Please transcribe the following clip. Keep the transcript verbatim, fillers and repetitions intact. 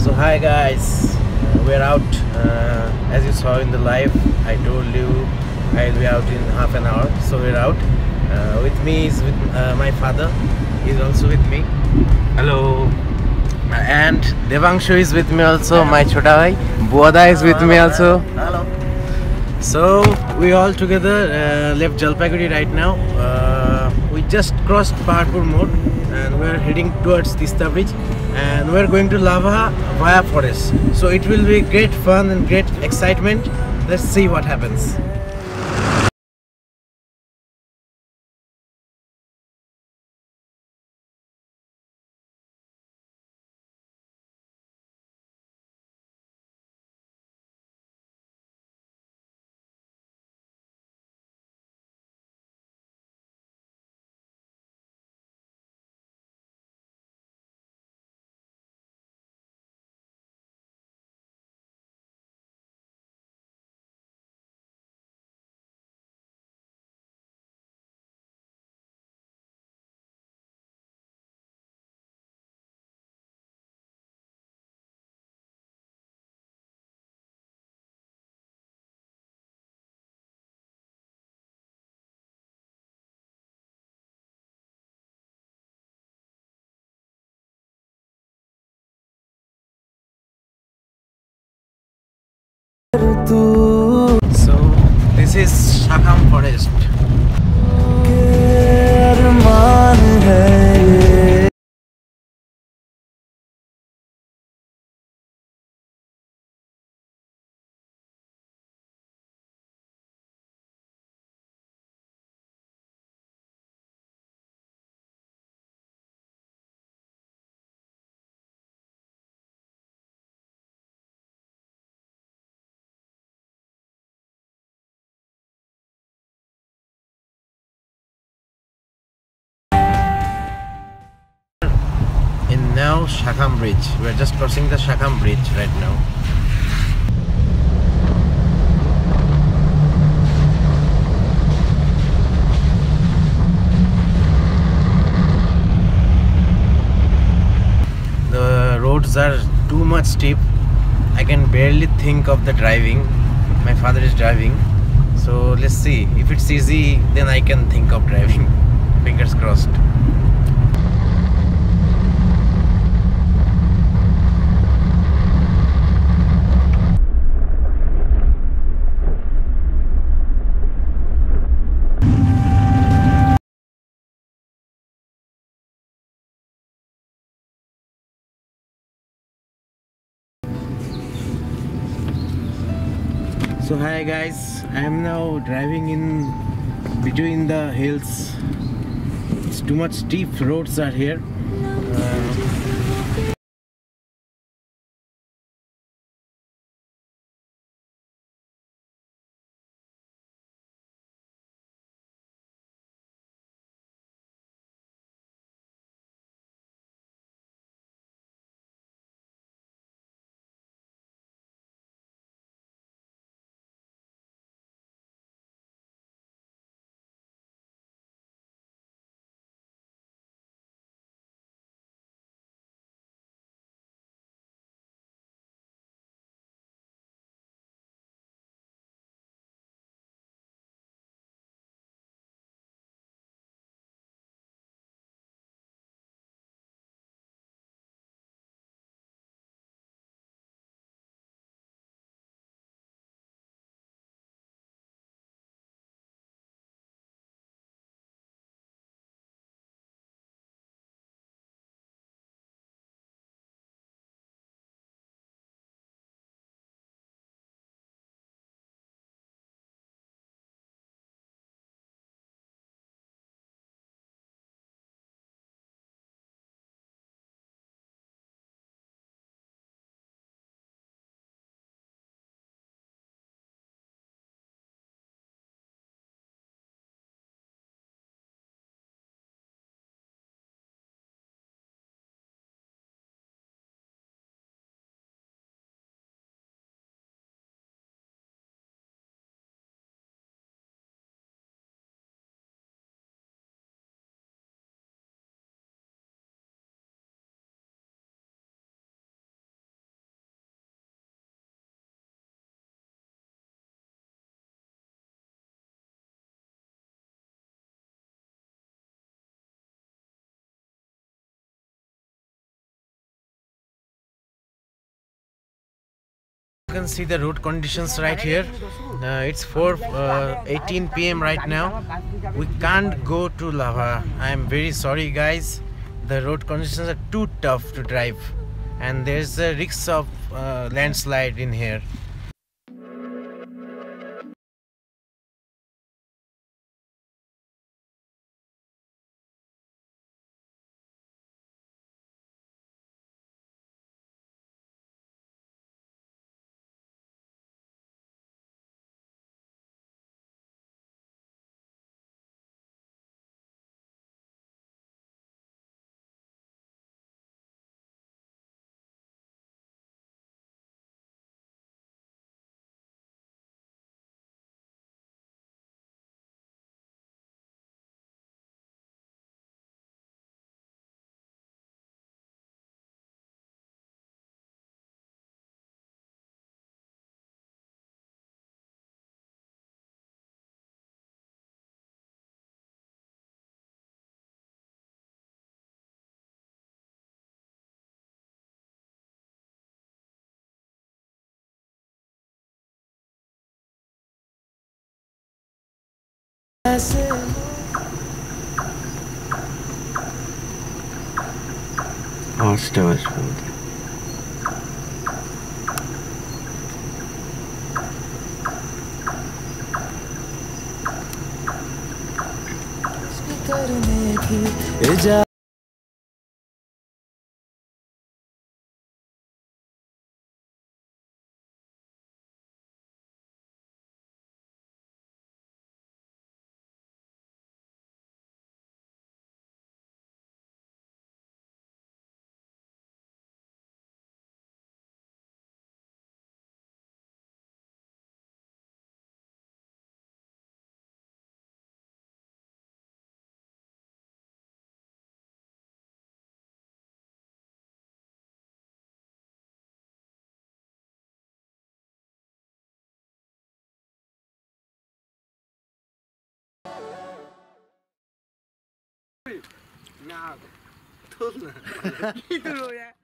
So hi guys, uh, we're out. Uh, as you saw in the live, I told you I'll be out in half an hour. So we're out. Uh, with me is with uh, my father. He's also with me. Hello. And Devangshu is with me also. My chota bhai. Buada is with me also. Hello. So we all together uh, left Jalpaiguri right now. Uh, we just crossed Paharpur Mode and we're heading towards Tista Bridge, and we're going to Lava via forest. So it will be great fun and great excitement. Let's see what happens. So this is Shakham Forest. In now Shakham Bridge. We're just crossing the Shakham Bridge right now. The roads are too much steep. I can barely think of the driving. My father is driving. So let's see. If it's easy, then I can think of driving. Fingers crossed. So hi guys, I am now driving in between the hills. It's too much steep roads are here. Uh, You can see the road conditions right here. Uh, it's four eighteen p m right now. We can't go to Lava. I am very sorry, guys. The road conditions are too tough to drive, and there's a risk of uh, landslide in here. Ağaçta var. Nah, tuh nah. Gitu loh ya.